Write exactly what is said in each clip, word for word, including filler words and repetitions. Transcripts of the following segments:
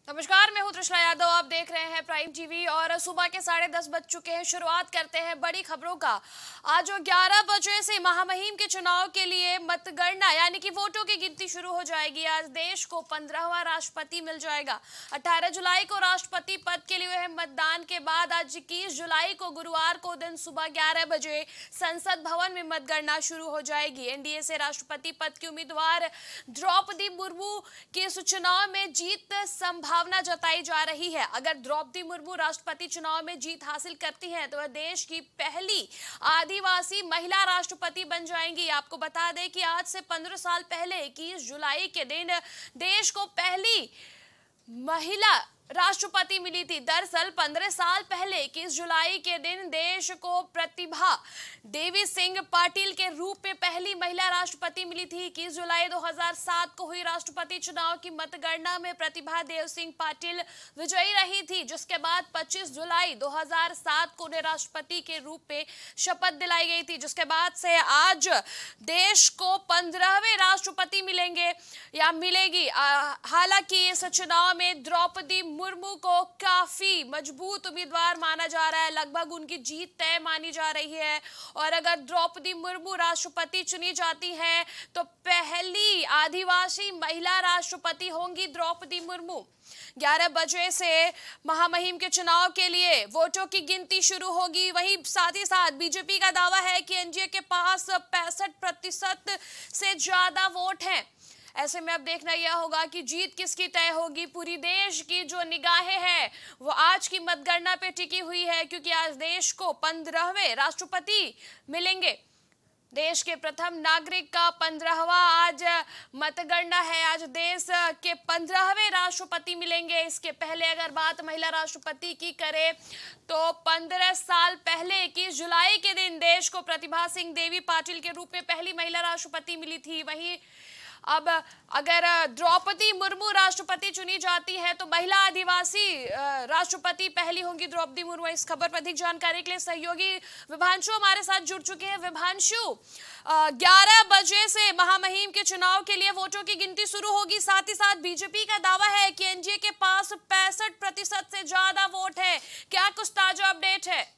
नमस्कार, मैं हूं तृष्णा यादव। आप देख रहे हैं प्राइम टीवी और सुबह के साढ़े दस बज चुके हैं। शुरुआत करते हैं बड़ी खबरों का। आज ग्यारह बजे से महामहिम के चुनाव के लिए मतगणना यानी कि वोटों की गिनती शुरू हो जाएगी। आज देश को पंद्रहवां राष्ट्रपति मिल जाएगा। अठारह जुलाई को राष्ट्रपति पद के लिए हुए मतदान के बाद आज इक्कीस जुलाई को गुरुवार को दिन सुबह ग्यारह बजे संसद भवन में मतगणना शुरू हो जाएगी। एनडीए से राष्ट्रपति पद की उम्मीदवार द्रौपदी मुर्मू के इस चुनाव में जीत संभावना भावना जताई जा रही है। अगर द्रौपदी मुर्मू राष्ट्रपति चुनाव में जीत हासिल करती हैं तो वह देश की पहली आदिवासी महिला राष्ट्रपति बन जाएंगी। आपको बता दें कि आज से पंद्रह साल पहले इक्कीस जुलाई के दिन देश को पहली महिला राष्ट्रपति मिली थी। दरअसल पंद्रह साल पहले इक्कीस जुलाई के दिन देश को प्रतिभा देवी सिंह पाटिल के रूप में पहली महिला राष्ट्रपति मिली थी। इक्कीस जुलाई दो हज़ार सात को हुई राष्ट्रपति चुनाव की मतगणना में प्रतिभा देव सिंह पाटिल विजयी रही थी, जिसके बाद पच्चीस जुलाई दो हज़ार सात को उन्हें राष्ट्रपति के रूप में शपथ दिलाई गई थी। जिसके बाद से आज देश को पंद्रहवें राष्ट्रपति मिलेंगे या मिलेगी। हालांकि इस चुनाव में द्रौपदी मुर्मू को काफी मजबूत उम्मीदवार माना जा रहा है। लगभग उनकी जीत तय मानी जा रही है और अगर द्रौपदी मुर्मू राष्ट्रपति चुनी जाती हैं तो पहली आदिवासी महिला राष्ट्रपति होंगी द्रौपदी मुर्मू। ग्यारह बजे से महामहिम के चुनाव के लिए वोटों की गिनती शुरू होगी। वहीं साथ ही साथ बीजेपी का दावा है कि एनडीए के पास पैंसठ प्रतिशत से ज्यादा वोट हैं। ऐसे में अब देखना यह होगा कि जीत किसकी तय होगी। पूरी देश की जो निगाहें हैं वो आज की मतगणना पे टिकी हुई है, क्योंकि आज देश को पंद्रहवें राष्ट्रपति मिलेंगे। देश के प्रथम नागरिक का पंद्रहवां आज मतगणना है। आज देश के पंद्रहवें राष्ट्रपति मिलेंगे। इसके पहले अगर बात महिला राष्ट्रपति की करें तो पंद्रह साल पहले इक्कीस जुलाई के दिन देश को प्रतिभा सिंह देवी पाटिल के रूप में पहली महिला राष्ट्रपति मिली थी। वहीं अब अगर द्रौपदी मुर्मू राष्ट्रपति चुनी जाती है तो महिला आदिवासी राष्ट्रपति पहली होंगी द्रौपदी मुर्मू। इस खबर पर अधिक जानकारी के लिए सहयोगी विभांशु हमारे साथ जुड़ चुके हैं। विभांशु, ग्यारह बजे से महामहिम के चुनाव के लिए वोटों की गिनती शुरू होगी। साथ ही साथ बीजेपी का दावा है कि एनडीए के पास पैंसठ प्रतिशत से ज्यादा वोट है। क्या कुछ ताजा अपडेट है?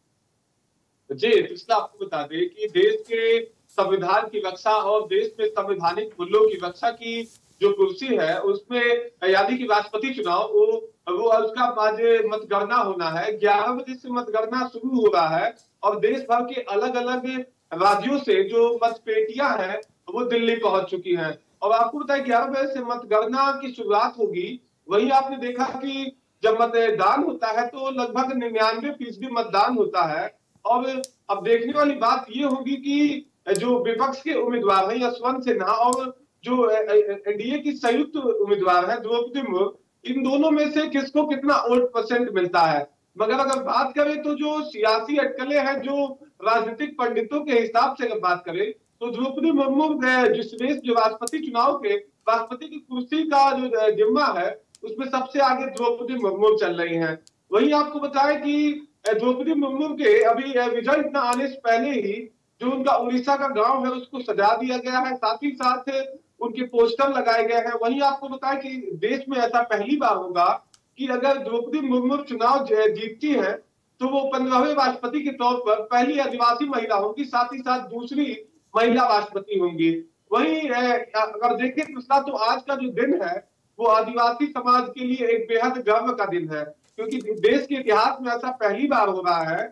जी, पिछला आपको बता दें कि देश के संविधान की रक्षा और देश में संवैधानिक मूल्यों की रक्षा की जो कुर्सी है उसमें यानी कि राष्ट्रपति चुनाव वो वो उसका आज मतगणना होना है। ग्यारह बजे से मतगणना शुरू हो रहा है और देश भर के अलग अलग राज्यों से जो मतपेटियां हैं वो दिल्ली पहुंच चुकी हैं। और आपको बताया ग्यारह बजे से मतगणना की शुरुआत होगी। वहीं आपने देखा कि जब मतदान होता है तो लगभग निन्यानवे फीसदी मतदान होता है। और अब देखने वाली बात ये होगी कि जो विपक्ष के उम्मीदवार हैं यशवंत सिन्हा और जो एनडीए की संयुक्त उम्मीदवार है द्रौपदी मुर्मू, इन दोनों में से किसको कितना वोट परसेंट मिलता है। मगर अगर बात करें तो जो सियासी अटकलें हैं, जो राजनीतिक पंडितों के हिसाब से अगर बात करें तो द्रौपदी मुर्मू जिस देश जो राष्ट्रपति चुनाव के राष्ट्रपति की कुर्सी का जो जिम्मा है उसमें सबसे आगे द्रौपदी मुर्मू चल रही है। वही आपको बताएं कि द्रौपदी मुर्मू के अभी रिजल्ट न आने से पहले ही जो उनका उड़ीसा का गांव है उसको सजा दिया गया है, साथ ही साथ उनके पोस्टर लगाए गए हैं। वहीं आपको बताएं कि देश में ऐसा पहली बार होगा कि अगर द्रौपदी मुर्मू चुनाव जीतती है तो वो पंद्रहवें राष्ट्रपति के तौर पर पहली आदिवासी महिला होंगी, साथ ही साथ दूसरी महिला राष्ट्रपति होंगी। वहीं अगर देखें पिछला तो आज का जो दिन है वो आदिवासी समाज के लिए एक बेहद गर्व का दिन है, क्योंकि देश के इतिहास में ऐसा पहली बार हो रहा है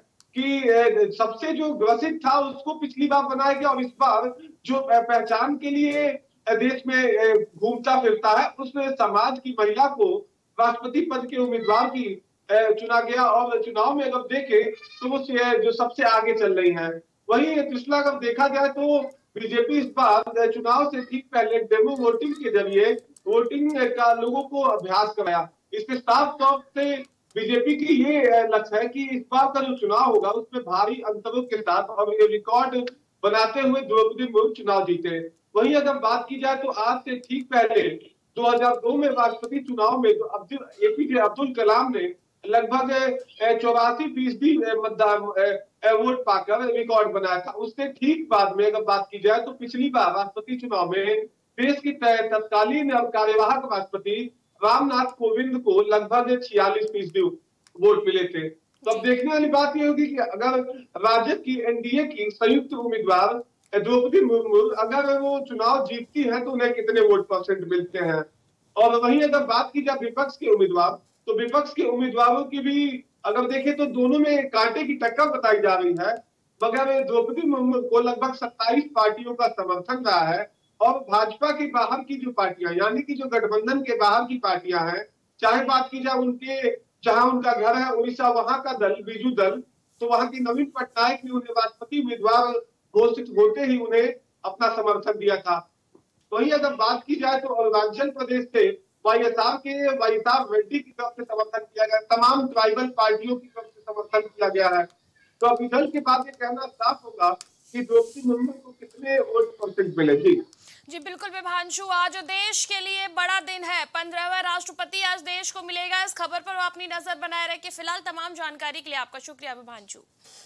कि सबसे जो ग्रसित था उसको पिछली बार बनाया गया और इस बार जो पहचान के लिए देश में घूमता फिरता है उसमें समाज की महिला को राष्ट्रपति पद के उम्मीदवार की चुना गया। और चुनाव में अगर देखें तो वो जो सबसे आगे चल रही है। वही पिछला अगर देखा जाए तो बीजेपी इस बार चुनाव से ठीक पहले डेमो वोटिंग के जरिए वोटिंग का लोगों को अभ्यास कराया। इसके साफ तौर से बीजेपी की ये लक्ष्य है कि इस बार का जो चुनाव होगा उसमें भारी अंतरों के साथ और ये रिकॉर्ड बनाते हुए द्रौपदी मुर्मू चुनाव जीते। वहीं अगर बात की जाए तो आज से ठीक पहले दो हज़ार दो में राष्ट्रपति चुनाव में अब्दुल एपीजे अब्दुल कलाम ने लगभग चौरासी फीसदी मतदान वोट पाकर रिकॉर्ड बनाया था। उससे ठीक बाद में अगर बात की जाए तो पिछली बार राष्ट्रपति चुनाव में देश की तत्कालीन और कार्यवाहक राष्ट्रपति रामनाथ कोविंद को लगभग छियालीस फीसदी वोट मिले थे। तो अब देखने वाली बात यह होगी कि अगर राजद की एनडीए की संयुक्त उम्मीदवार द्रौपदी मुर्मू अगर वो चुनाव जीतती है तो उन्हें कितने वोट परसेंट मिलते हैं। और वहीं अगर बात की जाए विपक्ष के उम्मीदवार, तो विपक्ष के उम्मीदवारों की भी अगर देखें तो दोनों में कांटे की टक्कर बताई जा रही है। मगर द्रौपदी मुर्मू को लगभग सत्ताईस पार्टियों का समर्थन रहा है और भाजपा के बाहर की जो पार्टियां यानी कि जो गठबंधन के बाहर की पार्टियां हैं, चाहे बात की जाए उनके जहां उनका घर है उड़ीसा, वहां का दल बीजू दल, तो वहां की नवीन पटनायक ने उन्हें राष्ट्रपति उम्मीदवार घोषित होते ही उन्हें अपना समर्थन दिया था। वहीं अगर बात की जाए तो अरुणाचल प्रदेश से वाईएसआर के वाईएसआर रेड्डी की तरफ से समर्थन किया गया, तमाम ट्राइबल पार्टियों की तरफ से समर्थन किया गया है। तो अब रिजल्ट के बाद ये कहना साफ होगा कि द्रौपदी मुर्मू को कितने वोट परसेंट मिलेगी। जी बिल्कुल विभांशु, आज देश के लिए बड़ा दिन है, पंद्रहवां राष्ट्रपति आज देश को मिलेगा। इस खबर पर अपनी नजर बनाए रखे। फिलहाल तमाम जानकारी के लिए आपका शुक्रिया विभांशु।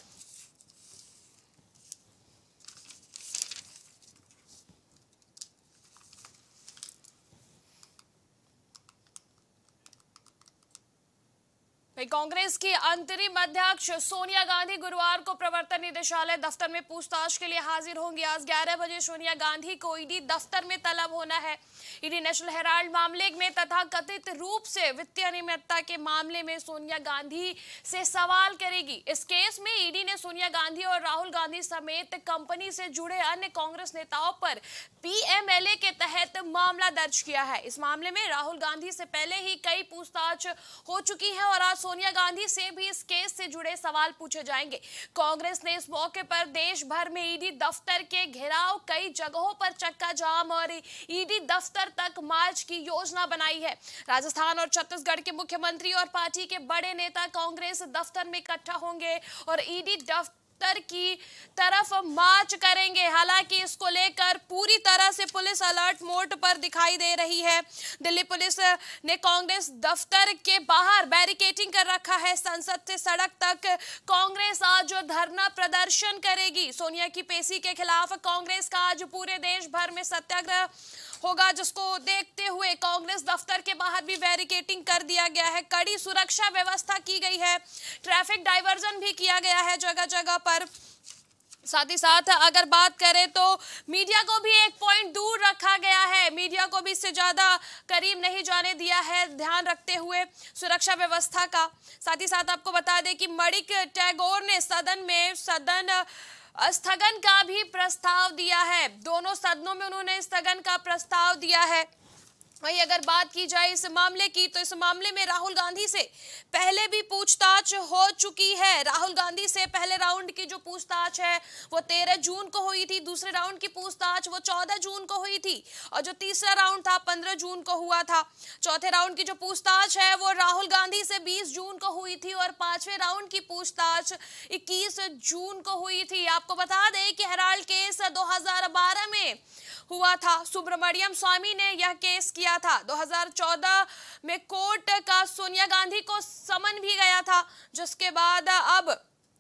कांग्रेस की अंतरिम अध्यक्ष सोनिया गांधी गुरुवार को प्रवर्तन निदेशालय दफ्तर में पूछताछ के लिए हाजिर होंगी। आज ग्यारह बजे सोनिया गांधी को ईडी दफ्तर में तलब होना है। ईडी नेशनल हेराल्ड मामले में तथा कथित रूप से वित्तीय अनियमितता के मामले में सोनिया गांधी से सवाल करेगी। इस केस में ईडी ने सोनिया गांधी और राहुल गांधी समेत कंपनी से जुड़े अन्य कांग्रेस नेताओं पर पीएमएलए के तहत मामला दर्ज किया है। इस मामले में राहुल गांधी से पहले ही कई पूछताछ हो चुकी है और आज सोनिया गांधी से भी इस केस से जुड़े सवाल पूछे जाएंगे। कांग्रेस ने इस मौके पर देश भर में ईडी दफ्तर के घेराव, कई जगहों पर चक्का जाम और ईडी दफ्तर तक मार्च की योजना बनाई है। राजस्थान और छत्तीसगढ़ के मुख्यमंत्री और पार्टी के बड़े नेता कांग्रेस दफ्तर में इकट्ठा होंगे और ईडी दफ्तर की तरफ मार्च करेंगे। हालांकि इसको लेकर पूरी तरह से पुलिस अलर्ट मोड पर दिखाई दे रही है। दिल्ली पुलिस ने कांग्रेस दफ्तर के बाहर बैरिकेडिंग कर रखा है। संसद से सड़क तक कांग्रेस आज धरना प्रदर्शन करेगी। सोनिया की पेशी के खिलाफ कांग्रेस का आज पूरे देश भर में सत्याग्रह होगा, जिसको देखते हुए कांग्रेस दफ्तर के बाहर भी बैरिकेडिंग कर दिया गया है। कड़ी सुरक्षा व्यवस्था की गई है, ट्रैफिक डाइवर्जन भी किया गया है जगह जगह पर। साथ ही साथ अगर बात करें तो मीडिया को भी एक पॉइंट दूर रखा गया है, मीडिया को भी इससे ज्यादा करीब नहीं जाने दिया है, ध्यान रखते हुए सुरक्षा व्यवस्था का। साथ ही साथ आपको बता दें कि मणिक टैगोर ने सदन में सदन स्थगन का भी प्रस्ताव दिया है। दोनों सदनों में उन्होंने स्थगन का प्रस्ताव दिया है। वहीं अगर बात की जाए इस मामले की, तो इस मामले में राहुल गांधी से पहले भी पूछताछ हो चुकी है। राहुल गांधी से पहले राउंड की जो पूछताछ है वो तेरह जून को हुई थी, दूसरे राउंड की पूछताछ वो चौदह जून को हुई थी और जो तीसरा राउंड था पंद्रह जून को हुआ था। चौथे राउंड की जो पूछताछ है वो राहुल गांधी से बीस जून को हुई थी और पांचवें राउंड की पूछताछ इक्कीस जून को हुई थी। आपको बता दें कि हेराल्ड केस दो हजार बारह में हुआ था। सुब्रमण्यम स्वामी ने यह केस किया था। दो हजार चौदह में कोर्ट का सोनिया गांधी को समन भी गया था, जिसके बाद अब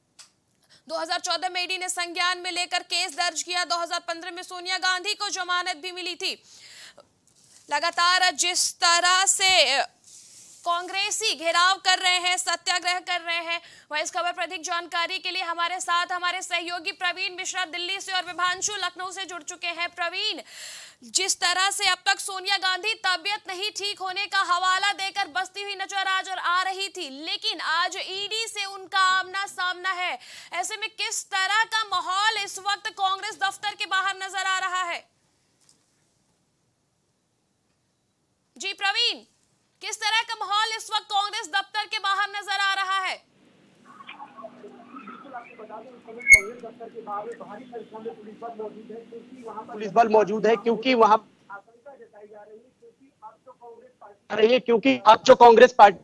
दो हजार चौदह में ईडी ने संज्ञान में लेकर केस दर्ज किया। दो हजार पंद्रह में सोनिया गांधी को जमानत भी मिली थी। लगातार जिस तरह से कांग्रेसी घेराव कर रहे हैं, सत्याग्रह कर रहे हैं, वह इस खबर पर अधिक जानकारी के लिए हमारे साथ हमारे सहयोगी प्रवीण मिश्रा दिल्ली से और विभांशु लखनऊ से जुड़ चुके हैं। प्रवीण, जिस तरह से अब तक सोनिया गांधी तबियत नहीं ठीक होने का हवाला देकर बसती हुई नजर आज और आ रही थी, लेकिन आज ईडी से उनका आमना सामना है। ऐसे में किस तरह का माहौल इस वक्त कांग्रेस दफ्तर के बाहर नजर आ रहा है? जी प्रवीण, किस तरह का माहौल इस वक्त कांग्रेस दफ्तर के बाहर नजर आ रहा है? पुलिस बल मौजूद है क्योंकि वहां आशंका जताई जा रही है क्योंकि अब जो कांग्रेस पार्टी रही है क्योंकि अब जो कांग्रेस पार्टी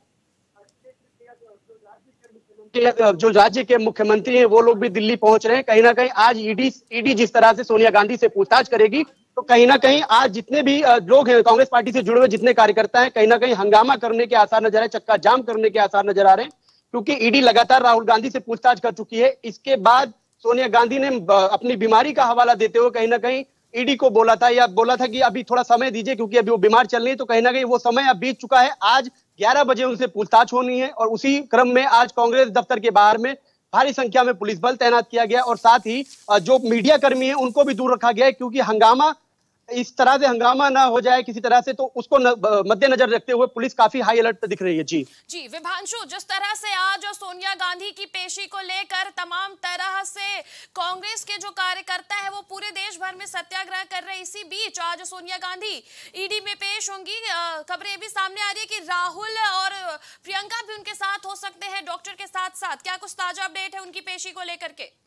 जो राज्य के मुख्यमंत्री हैं वो लोग भी दिल्ली पहुंच रहे हैं। कहीं ना कहीं आज ईडी ईडी जिस तरह से सोनिया गांधी से पूछताछ करेगी, तो कहीं ना कहीं आज जितने भी लोग हैं कांग्रेस पार्टी से जुड़े हुए जितने कार्यकर्ता हैं, कहीं ना कहीं हंगामा करने के आसार नजर आ रहे हैं, चक्का जाम करने के आसार नजर आ रहे हैं, क्योंकि ईडी लगातार राहुल गांधी से पूछताछ कर चुकी है। इसके बाद सोनिया गांधी ने अपनी बीमारी का हवाला देते हुए कहीं ना कहीं ईडी को बोला था या बोला था कि अभी थोड़ा समय दीजिए क्योंकि अभी वो बीमार चल रही है, तो कहीं ना कहीं वो समय अब बीत चुका है। आज ग्यारह बजे उनसे पूछताछ होनी है और उसी क्रम में आज कांग्रेस दफ्तर के बाहर में भारी संख्या में पुलिस बल तैनात किया गया और साथ ही जो मीडिया कर्मी है उनको भी दूर रखा गया है, क्योंकि हंगामा इस तरह से हंगामा ना हो जाए किसी तरह से, तो उसको मद्देनजर रखते हुए पुलिस काफी हाई अलर्ट पे दिख रही है। जी जी विभांशु, जिस तरह से आज सोनिया गांधी की पेशी को लेकर तमाम तरह से कांग्रेस के जो कार्यकर्ता है वो पूरे देश भर में सत्याग्रह कर रहे हैं, इसी बीच आज सोनिया गांधी ईडी में पेश होंगी। खबरें भी सामने आ रही है कि राहुल और प्रियंका भी उनके साथ हो सकते हैं डॉक्टर के साथ साथ। क्या कुछ ताजा अपडेट है उनकी पेशी को लेकर के?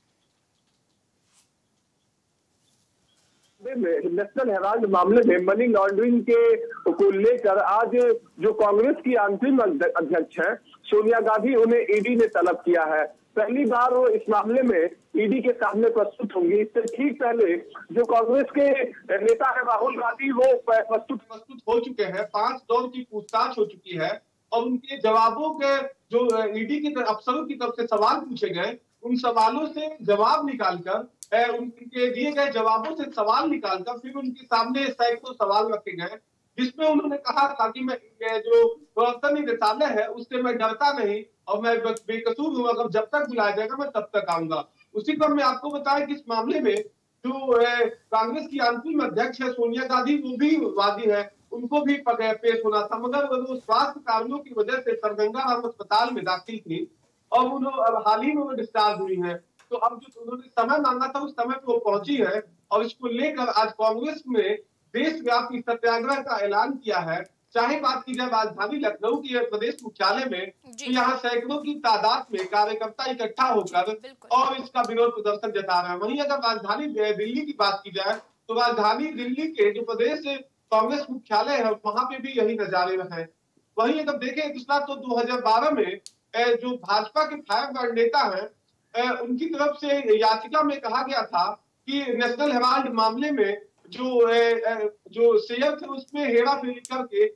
नेशनल हेराल्ड मामले में मनी लॉन्ड्रिंग के को लेकर आज जो कांग्रेस की अंतरिम अध्यक्ष हैं सोनिया गांधी, उन्हें ईडी ने तलब किया है। पहली बार वो इस मामले में ईडी के सामने प्रस्तुत होंगी। इससे ठीक पहले जो कांग्रेस के नेता है राहुल गांधी, वो प्रस्तुत प्रस्तुत हो चुके हैं। पांच दौर की पूछताछ हो चुकी है और उनके जवाबों के जो ईडी के अफसरों की तरफ से सवाल पूछे गए, उन सवालों से जवाब निकालकर उनके दिए गए जवाबों से सवाल निकालकर फिर उनके सामने सैकड़ों सवाल रखे गए, जिसमें उन्होंने कहा था कि मैं जो प्रवर्तन निदेशालय है उससे मैं डरता नहीं और मैं बेकसूर हूँ, अगर जब तक बुलाया जाएगा मैं तब तक आऊंगा। उसी क्रम में आपको बताया कि इस मामले में जो कांग्रेस की अंतरिम अध्यक्ष है सोनिया गांधी, वो भी वादी है, उनको भी पेश होना था, मगर वो स्वास्थ्य कारणों की वजह से सरगंगा राम अस्पताल में दाखिल थी और उन्होंने हाल ही में वो डिस्चार्ज हुई है। तो अब जो उन्होंने समय मांगा था उस समय पे वो पहुंची है और इसको लेकर आज कांग्रेस में देशव्यापी सत्याग्रह का ऐलान किया है। चाहे बात की जाए राजधानी लखनऊ की प्रदेश मुख्यालय में, तो यहाँ सैकड़ों की तादाद में कार्यकर्ता इकट्ठा होकर और इसका विरोध प्रदर्शन जता रहे हैं। वहीं अगर राजधानी दिल्ली की बात की जाए तो राजधानी दिल्ली के जो प्रदेश कांग्रेस मुख्यालय है वहां पे भी यही नजारे हैं। वहीं अगर देखें पिछला तो दो हजार बारह में जो भाजपा के फायर नेता है उनकी तरफ से याचिका में कहा गया था कि नेशनल हेराल्ड मामले में जो जो शेयर थे उसमें हेरा फेरी करके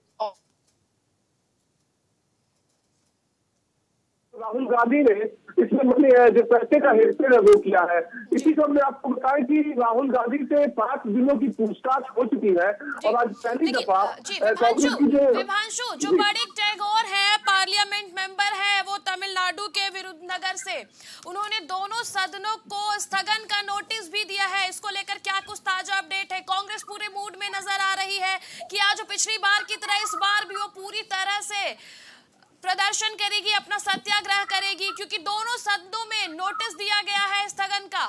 राहुल गांधी ने इसमें मनी जो पैसे का हेरफेर है वो किया है। इसी क्रम में आपको बताएं कि राहुल गांधी से पांच दिनों की पूछताछ हो चुकी है और आज पहली दफा कांग्रेस की जो विभांशु जो बड़ी टैगोर है पार्लियामेंट मेंबर है, वो तमिलनाडु के विरुद्धनगर से, उन्होंने दोनों सदनों को स्थगन का नोटिस भी दिया है। इसको लेकर क्या कुछ ताजा अपडेट है? कांग्रेस पूरे मूड में नजर आ रही है कि आज पिछली बार की तरह इस बार भी वो पूरी तरह से प्रदर्शन करेगी, अपना सत्याग्रह करेगी, क्योंकि दोनों सदनों में नोटिस दिया गया है स्थगन का।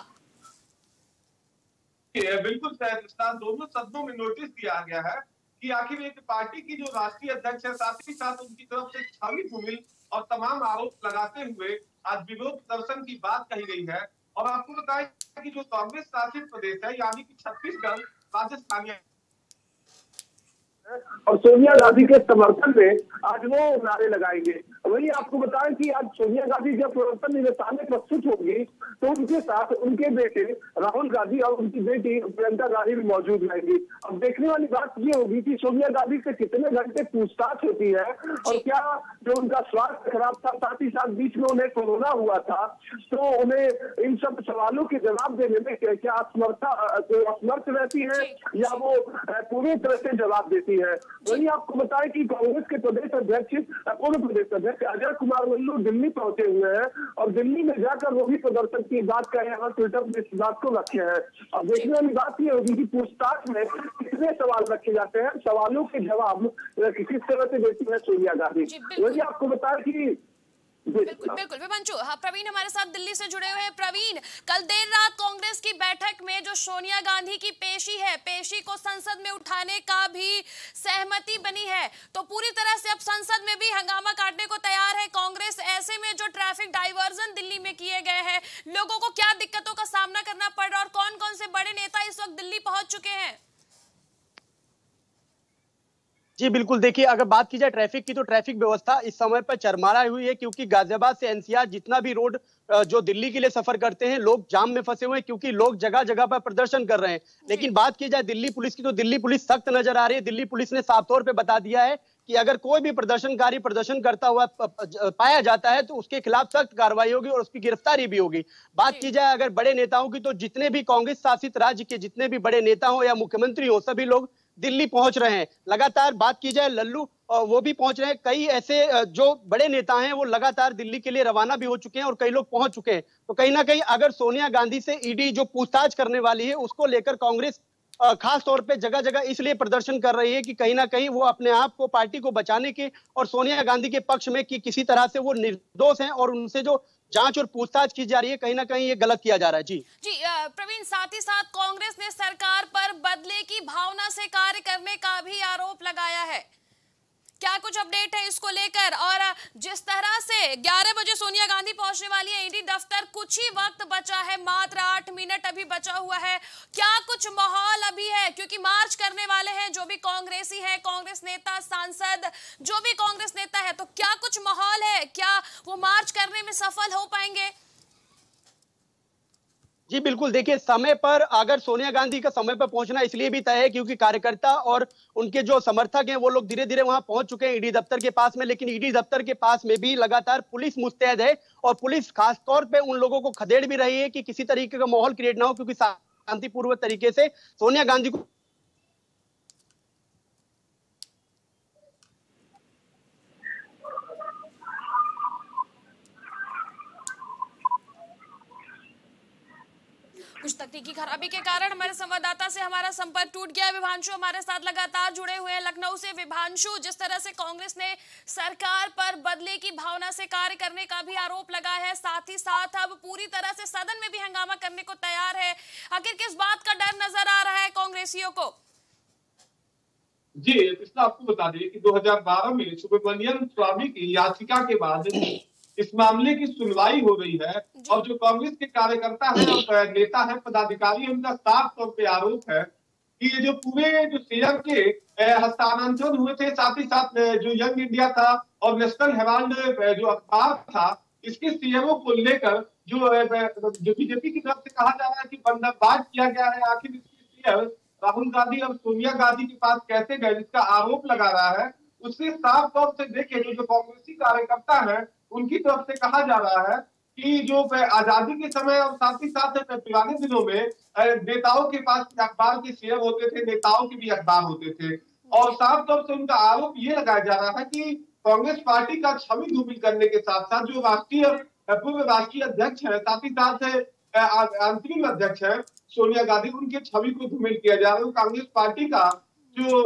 बिल्कुल सर, दोनों सदनों में नोटिस दिया गया है कि आखिर एक पार्टी की जो राष्ट्रीय अध्यक्ष है, साथ ही साथ उनकी तरफ से छवि भूमि और तमाम आरोप लगाते हुए आज विरोध प्रदर्शन की बात कही गई है। और आपको बताएं कि जो कांग्रेस शासित प्रदेश है यानी कि छत्तीसगढ़, राजस्थान और सोनिया गांधी के समर्थन में आज वो नारे लगाएंगे। वही आपको बताएं कि आज सोनिया गांधी जब प्रवर्तन निदेशालय प्रस्तुत होंगी तो उनके साथ उनके बेटे राहुल गांधी और उनकी बेटी प्रियंका गांधी भी मौजूद रहेंगी। अब देखने वाली बात ये होगी कि सोनिया गांधी से कितने घंटे पूछताछ होती है और क्या जो उनका स्वास्थ्य खराब था, साथ ही साथ बीच में उन्हें कोरोना हुआ था, तो उन्हें इन सब सवालों के जवाब देने में क्या असमर्था असमर्थ रहती है या वो पूरी तरह से जवाब देती है। वही आपको बताएं कि कांग्रेस के प्रदेश अध्यक्ष पूर्व प्रदेश अध्यक्ष अजय कुमार लल्लू दिल्ली पहुंचे हुए हैं और दिल्ली में जाकर वो भी प्रदर्शन की बात कहे हैं और ट्विटर पर इस बात को रखे हैं। अब देखने वाली बात ये होगी कि पूछताछ में कितने सवाल रखे जाते हैं, सवालों के जवाब किस तरह से देती है सोनिया गांधी। वही आपको बताएं कि बिल्कुल बिल्कुल विभांशु, हाँ प्रवीण हमारे साथ दिल्ली से जुड़े हुए हैं। प्रवीण, कल देर रात कांग्रेस की बैठक में जो सोनिया गांधी की पेशी है, पेशी को संसद में उठाने का भी सहमति बनी है, तो पूरी तरह से अब संसद में भी हंगामा काटने को तैयार है कांग्रेस। ऐसे में जो ट्रैफिक डाइवर्जन दिल्ली में किए गए हैं, लोगों को क्या दिक्कतों का सामना करना पड़ रहा है और कौन कौन से बड़े नेता इस वक्त दिल्ली पहुंच चुके हैं? जी बिल्कुल, देखिए अगर बात की जाए ट्रैफिक की तो ट्रैफिक व्यवस्था इस समय पर चरमरा हुई है, क्योंकि गाजियाबाद से एनसीआर जितना भी रोड जो दिल्ली के लिए सफर करते हैं, लोग जाम में फंसे हुए हैं क्योंकि लोग जगह जगह पर प्रदर्शन कर रहे हैं। लेकिन बात की जाए दिल्ली पुलिस की तो दिल्ली पुलिस सख्त नजर आ रही है। दिल्ली पुलिस ने साफ तौर पे बता दिया है कि अगर कोई भी प्रदर्शनकारी प्रदर्शन करता हुआ पाया जाता है तो उसके खिलाफ सख्त कार्रवाई होगी और उसकी गिरफ्तारी भी होगी। बात की जाए अगर बड़े नेताओं की, तो जितने भी कांग्रेस शासित राज्य के जितने भी बड़े नेता हो या मुख्यमंत्री हो, सभी लोग दिल्ली पहुंच रहे हैं लगातार। बात की जाए लल्लू, वो भी पहुंच रहे हैं। कई ऐसे जो बड़े नेता हैं वो लगातार दिल्ली के लिए रवाना भी हो चुके हैं और कई लोग पहुंच चुके हैं। तो कहीं ना कहीं अगर सोनिया गांधी से ईडी जो पूछताछ करने वाली है उसको लेकर कांग्रेस खास तौर पे जगह जगह इसलिए प्रदर्शन कर रही है कि कहीं ना कहीं वो अपने आप को पार्टी को बचाने के और सोनिया गांधी के पक्ष में कि किसी तरह से वो निर्दोष हैं और उनसे जो जांच और पूछताछ की जा रही है कहीं ना कहीं ये गलत किया जा रहा है। जी जी प्रवीण, साथ ही साथ कांग्रेस ने सरकार पर बदले की भावना से कार्य करने का भी आरोप लगाया है। क्या कुछ अपडेट है इसको लेकर? और जिस तरह से ग्यारह बजे सोनिया गांधी पहुंचने वाली है ईडी दफ्तर, कुछ ही वक्त बचा है, मात्र आठ मिनट अभी बचा हुआ है, क्या कुछ माहौल अभी है? क्योंकि मार्च करने वाले हैं जो भी कांग्रेसी है, कांग्रेस नेता, सांसद, जो भी कांग्रेस नेता है, तो क्या कुछ माहौल है? क्या वो मार्च करने में सफल हो पाएंगे? जी बिल्कुल, देखिए समय पर अगर सोनिया गांधी का समय पर पहुंचना इसलिए भी तय है क्योंकि कार्यकर्ता और उनके जो समर्थक हैं वो लोग धीरे धीरे वहां पहुंच चुके हैं ईडी दफ्तर के पास में। लेकिन ईडी दफ्तर के पास में भी लगातार पुलिस मुस्तैद है और पुलिस खास तौर पे उन लोगों को खदेड़ भी रही है कि किसी तरीके का माहौल क्रिएट ना हो, क्योंकि शांतिपूर्वक तरीके से सोनिया गांधी को कुछ तकनीकी खराबी के कारण हमारे संवाददाता से हमारा संपर्क टूट गया। विभांशु हमारे साथ लगातार जुड़े हुए हैं लखनऊ से। विभांशु, जिस तरह से कांग्रेस ने सरकार पर बदले की भावना से कार्य करने का भी आरोप लगाया है, साथ ही साथ अब पूरी तरह से सदन में भी हंगामा करने को तैयार है, आखिर किस बात का डर नजर आ रहा है कांग्रेसियों को? जी, इसमें आपको बता दें कि दो हजार बारह में सुब्रमण्यम स्वामी की याचिका के बाद इस मामले की सुनवाई हो रही है और जो कांग्रेस के कार्यकर्ता है और नेता है, पदाधिकारी, उनका साफ तौर पे आरोप है कि ये जो पूरे जो सीएम के हस्तांतरण हुए थे, साथ ही साथ जो यंग इंडिया था और नेशनल हेराल्ड जो अखबार था, इसके सीएमओ को लेकर जो जो बीजेपी की तरफ से कहा जा रहा है कि बंदरबांट किया गया है। आखिर इसके सीएम राहुल गांधी और सोनिया गांधी के पास कैसे गए, जिसका आरोप लगा रहा है, उससे साफ तौर से देखे जो कांग्रेसी कार्यकर्ता है उनकी तरफ से कहा जा रहा है कि जो आजादी के समय और साथ ही साथ पुराने दिनों में नेताओं के पास अखबार के शेयर होते थे, नेताओं के भी अखबार होते थे और साफ तौर से उनका आरोप ये लगाया जा रहा है कि कांग्रेस पार्टी का छवि धूमिल करने के साथ साथ जो राष्ट्रीय पूर्व राष्ट्रीय अध्यक्ष है, साथ ही साथ अंतरिम अध्यक्ष है सोनिया गांधी, उनके छवि को धूमिल किया जा रहा है। कांग्रेस पार्टी का जो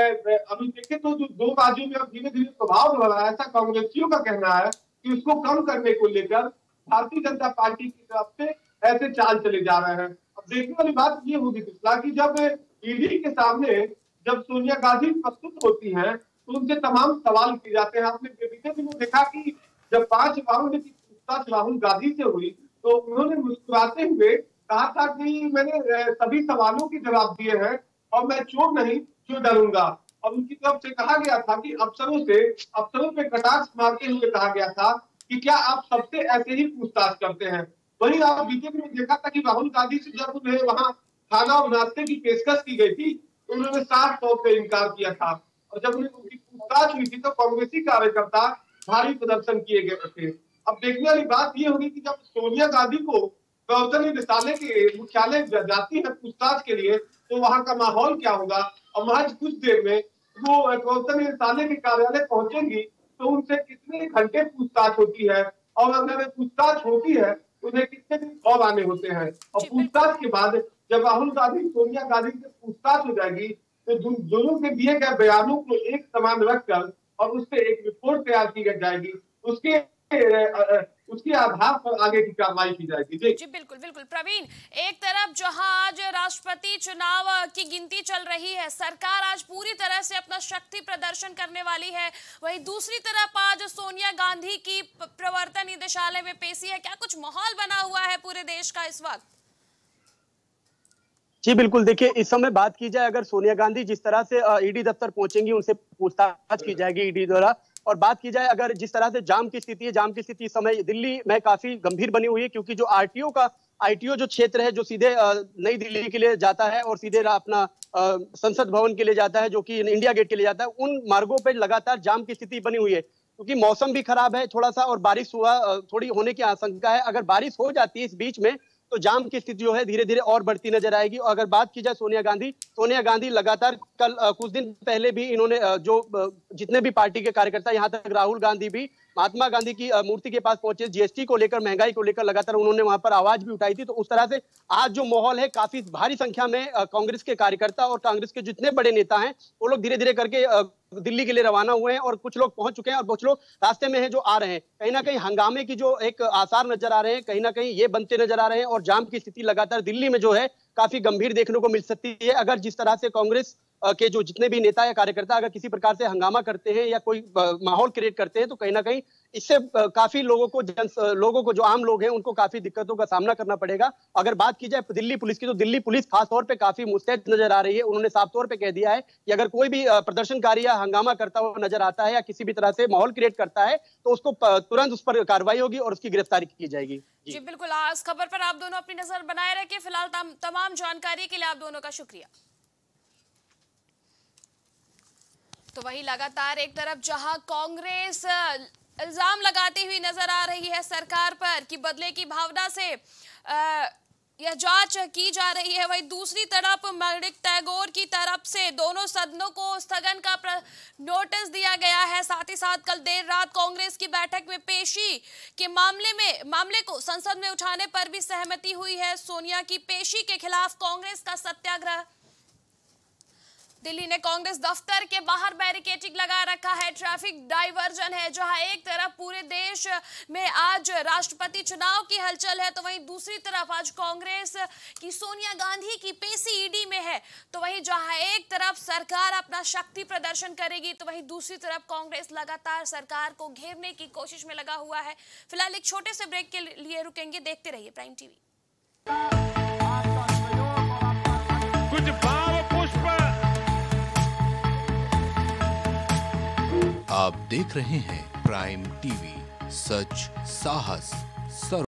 अभी देखे तो जो दो राज्यों में अब धीरे धीरे प्रभाव बढ़ रहा है, ऐसा कांग्रेसियों का कहना है कि उसको कम करने को लेकर भारतीय जनता पार्टी की तरफ से ऐसे चाल चले जा रहे हैं। अब देखने वाली बात ये होगी कि जब ईडी के सामने जब सोनिया गांधी प्रस्तुत होती हैं तो उनसे तमाम सवाल किए जाते हैं। आपने बीते दिनों देखा कि जब पांच राउंड की पूछताछ राहुल गांधी से हुई तो उन्होंने मुस्कुराते हुए कहा था कि मैंने सभी सवालों के जवाब दिए हैं और मैं चोर नहीं, क्यों डरूंगा। और उनकी तरफ से कहा गया था कि अफसरों से अफसरों पे कटाक्ष मारते हुए कहा गया था कि क्या आप सबसे ऐसे ही पूछताछ करते हैं। वहीं आप बीजेपी में देखा था कि राहुल गांधी से जब उन्हें वहां खाना और नाश्ते की पेशकश की गई थी तो उन्होंने साफ तौर पर इनकार किया था और जब उन्हें उनकी पूछताछ हुई थी तो कांग्रेसी कार्यकर्ता भारी प्रदर्शन किए गए थे। अब देखने वाली बात यह होगी कि जब सोनिया गांधी को प्रवर्तन निदेशालय के मुख्यालय जाती है पूछताछ के लिए तो वहां का माहौल क्या होगा। और महज कुछ देर में वो प्रवर्तन निदेशालय के कार्यालय पहुंचेंगी तो उनसे कितने घंटे पूछताछ होती है और अगर पूछताछ होती है तो उन्हें कितने दिन और आने होते हैं। और पूछताछ के बाद जब राहुल गांधी सोनिया गांधी से पूछताछ हो जाएगी तो दोनों के दिए गए बयानों को एक समान रखकर और उससे एक रिपोर्ट तैयार की जाएगी, उसके उसके आधार पर आगे की कार्रवाई की जाएगी। जी जी बिल्कुल बिल्कुल प्रवीण, एक तरफ जहां आज राष्ट्रपति चुनाव की गिनती चल रही है, सरकार आज पूरी तरह से अपना शक्ति प्रदर्शन करने वाली है, वहीं दूसरी तरफ आज सोनिया गांधी की प्रवर्तन निदेशालय में पेशी है। क्या कुछ माहौल बना हुआ है पूरे देश का इस वक्त? जी बिल्कुल, देखिए इस समय बात की जाए अगर सोनिया गांधी जिस तरह से ईडी दफ्तर पहुंचेंगी, उनसे पूछताछ की जाएगी ईडी द्वारा, और बात की जाए अगर जिस तरह से जाम की स्थिति है, जाम की स्थिति इस समय दिल्ली में काफी गंभीर बनी हुई है क्योंकि जो आरटीओ का आईटीओ जो क्षेत्र है जो सीधे नई दिल्ली के लिए जाता है और सीधे अपना संसद भवन के लिए जाता है, जो कि इंडिया गेट के लिए जाता है, उन मार्गों पर लगातार जाम की स्थिति बनी हुई है, क्योंकि मौसम भी खराब है थोड़ा सा और बारिश हुआ थोड़ी होने की आशंका है। अगर बारिश हो जाती है इस बीच में तो जाम की स्थिति जो है धीरे धीरे और बढ़ती नजर आएगी। और अगर बात की जाए सोनिया गांधी, सोनिया गांधी लगातार कल कुछ दिन पहले भी इन्होंने जो जितने भी पार्टी के कार्यकर्ता, यहाँ तक राहुल गांधी भी महात्मा गांधी की मूर्ति के पास पहुंचे, जीएसटी को लेकर, महंगाई को लेकर लगातार उन्होंने वहां पर आवाज भी उठाई थी। तो उस तरह से आज जो माहौल है, काफी भारी संख्या में कांग्रेस के कार्यकर्ता और कांग्रेस के जितने बड़े नेता हैं वो लोग धीरे धीरे करके दिल्ली के लिए रवाना हुए हैं और कुछ लोग पहुंच चुके हैं और कुछ लोग रास्ते में हैं जो आ रहे हैं। कहीं ना कहीं हंगामे की जो एक आसार नजर आ रहे हैं, कहीं ना कहीं ये बनते नजर आ रहे हैं और जाम की स्थिति लगातार दिल्ली में जो है काफी गंभीर देखने को मिल सकती है। अगर जिस तरह से कांग्रेस के जो जितने भी नेता या कार्यकर्ता अगर किसी प्रकार से हंगामा करते हैं या कोई माहौल क्रिएट करते हैं तो कहीं ना कहीं इससे काफी लोगों को जन लोगों को जो आम लोग हैं उनको काफी दिक्कतों का सामना करना पड़ेगा। अगर बात की जाए दिल्ली पुलिस की, तो दिल्ली पुलिस खास तौर पे काफी मुस्तैद नजर आ रही है। उन्होंने साफ तौर पे कह दिया है कि अगर कोई भी प्रदर्शनकारी या हंगामा करता हुआ नजर आता है या किसी भी तरह से माहौल क्रिएट करता है तो उसको तुरंत उस पर कार्रवाई होगी और उसकी गिरफ्तारी की जाएगी। जी, जी बिल्कुल। इस खबर पर आप दोनों अपनी नजर बनाए रखें। फिलहाल तम, तमाम जानकारी के लिए आप दोनों का शुक्रिया। तो वही लगातार एक तरफ जहां कांग्रेस इल्जाम लगाती हुई नजर आ रही है सरकार पर कि बदले की भावना से आ, यह जांच की जा रही है, वही दूसरी तरफ माणिक टैगोर की तरफ से दोनों सदनों को स्थगन का नोटिस दिया गया है। साथ ही साथ कल देर रात कांग्रेस की बैठक में पेशी के मामले में मामले को संसद में उठाने पर भी सहमति हुई है। सोनिया की पेशी के खिलाफ कांग्रेस का सत्याग्रह। दिल्ली ने कांग्रेस दफ्तर के बाहर बैरिकेडिंग लगा रखा है। ट्रैफिक डाइवर्जन है, जहां एक तरफ पूरे देश में आज राष्ट्रपति चुनाव की हलचल है तो वहीं दूसरी तरफ आज कांग्रेस की सोनिया गांधी की पेशी ईडी में है। तो वहीं जहां एक तरफ सरकार अपना शक्ति प्रदर्शन करेगी तो वहीं दूसरी तरफ कांग्रेस लगातार सरकार को घेरने की कोशिश में लगा हुआ है। फिलहाल एक छोटे से ब्रेक के लिए रुकेंगे, देखते रहिए प्राइम टीवी। कुछ भाव पुष्प आप देख रहे हैं प्राइम टीवी, सच साहस सर